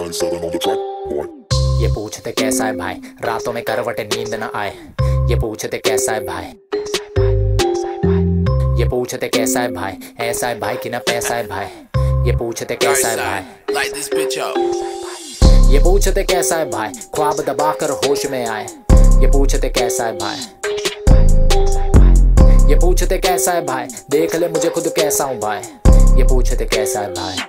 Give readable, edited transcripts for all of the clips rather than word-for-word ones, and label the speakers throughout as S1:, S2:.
S1: 9-7 on the track, boy.
S2: ये पूछते कैसा है भाई, रातों में करवट नींद न आए। ये पूछते कैसा है भाई, ये पूछते कैसा है भाई, ऐसा है भाई कि ना पैसा है भाई। ये पूछते कैसा है भाई, ये पूछते कैसा है भाई, ख्वाब दबाकर होश में आए। ये पूछते कैसा है भाई, ये पूछते कैसा है भाई, देख ले मुझे खुद कैसा हूँ भाई। ये पूछते कैसा है भाई,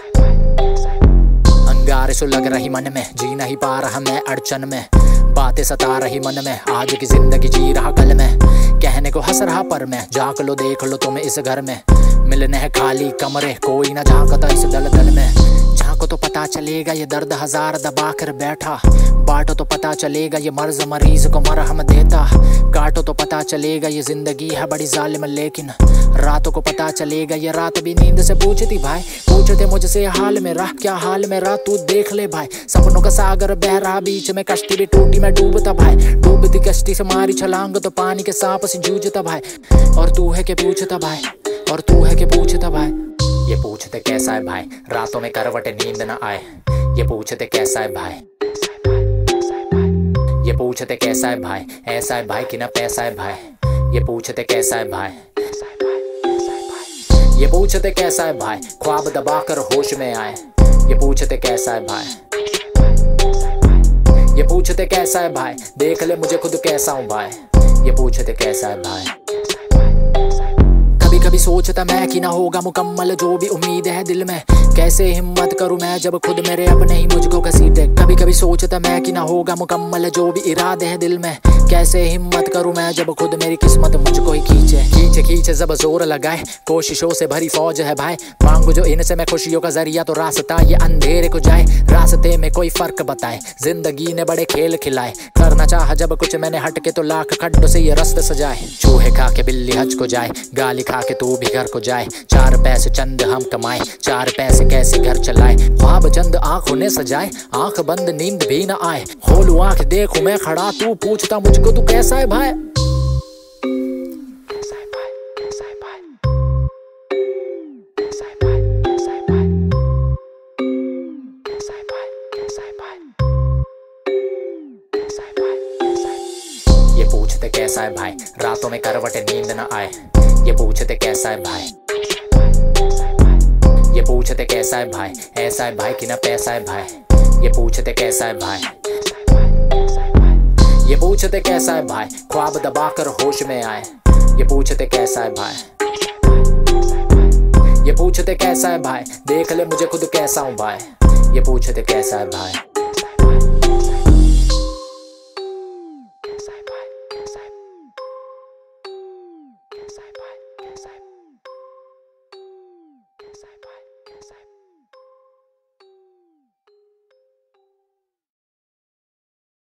S2: अंगारे सो लग रही मन में, जी नहीं पा रहा मैं अड़चन में। बातें सता रही मन में, आज की जिंदगी जी रहा कल में। कहने को हंस रहा पर मैं, झांक लो देख लो तुम इस घर में। मिलने हैं खाली कमरे, कोई ना झांकता इस दलदल में। झांको तो पता चलेगा ये दर्द हजार दबा कर बैठा। बांटो तो पता चलेगा ये मर्ज मरीज को मरहम देता। काटो तो पता चलेगा ये जिंदगी है बड़ी जालिम, लेकिन रातों को पता चलेगा ये रात भी नींद से पूछती भाई। पूछते मुझसे हाल मेरा, क्या हाल मेरा तू देख ले भाई। सपनों का सागर बह रहा, बीच में कश्ती भी टूटी, मैं डूबता भाई। डूबती कश्ती से मारी छलांग तो पानी के सांप से जूझता भाई। और तू है के पूछता भाई, और तू है के पूछता भाई। ये पूछते कैसा है भाई, रातों में करवट नींद न आए। ये पूछते कैसा है भाई, ये पूछते कैसा है भाई, ऐसा है भाई कि ना पैसा है भाई। ये पूछते कैसा है भाई, ये पूछते कैसा है भाई, ख्वाब दबाकर होश में आए। ये पूछते कैसा है भाई, ये पूछते कैसा है भाई, देख ले मुझे खुद कैसा हूँ भाई। ये पूछते कैसा है भाई, कभी कभी सोचता मैं कि ना होगा मुकम्मल जो भी उम्मीद है दिल में। कैसे हिम्मत करूं मैं जब खुद मेरे अपने ही मुझको घसीटे। कभी कभी सोचता मैं कि ना होगा मुकम्मल जो भी इरादे हैं दिल में। कैसे हिम्मत करूं मैं जब खुद मेरी किस्मत मुझको ही खींचे। खींचे खींचे जब जोर लगाए, कोशिशों से भरी फौज है भाई। मांगू जो इनसे मैं खुशियों का जरिया, तो रास्ता ये अंधेरे को जाए। रास्ते में कोई फर्क बताए, जिंदगी ने बड़े खेल खिलाए। करना चाहा जब कुछ मैंने हट के, तो लाख खड्डों से ये रास्ते सजाए। चूहे खा के बिल्ली हज को जाए, गाली खा के तू भी घर को जाए। चार पैसे चंद हम कमाए, चार पैसे कैसे घर चलाए। ख्वाब चंद आंखों ने सजाए, आंख बंद नींद भी ना आए। खोलू आंख देखूं मैं खड़ा, तू पूछता मुझको तू कैसा है भाई। ये पूछते कैसा है भाई, रातों में करवट नींद न आए। ये पूछते कैसा है भाई, ये पूछते कैसा है भाई, ऐसा है भाई कि ना पैसा है भाई। ये पूछते कैसा है भाई, ये पूछते कैसा है भाई, ख्वाब दबाकर होश में आए। ये पूछते कैसा है भाई, ये पूछते कैसा है भाई, देख ले मुझे खुद कैसा हूँ भाई। ये पूछते कैसा है भाई, कैसा है भाई, कैसा है भाई, कैसा है भाई।